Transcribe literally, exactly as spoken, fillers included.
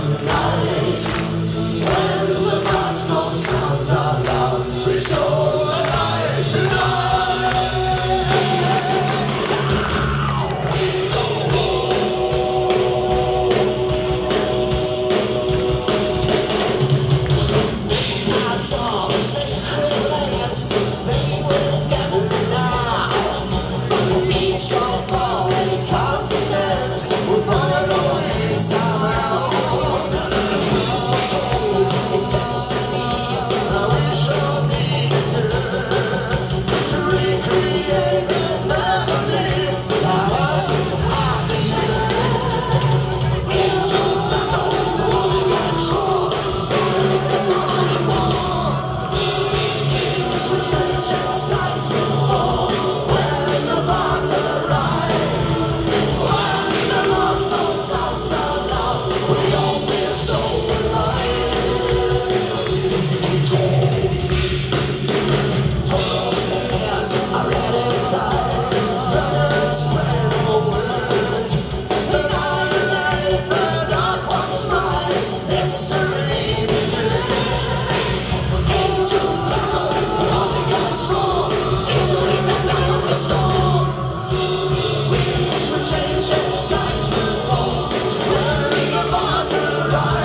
tonight. When the gods call sounds are loud, we're so alive tonight. I saw the sacred land, they will gather now. From each of all eight continents, we'll find a way somehow. It's destiny, I wish on me to recreate this melody. Hours of happiness into battle, one control. It's a morning war. This will change and skies will fall when the bars arrive. When the Lord's call sounds are loud, we all feel so alive. I read his side, trying to spread the word. Annihilate the dark one's mind, history begins. Into battle, holding control, into the eye of the storm. Winds will change and skies will fall, when the bars arrive.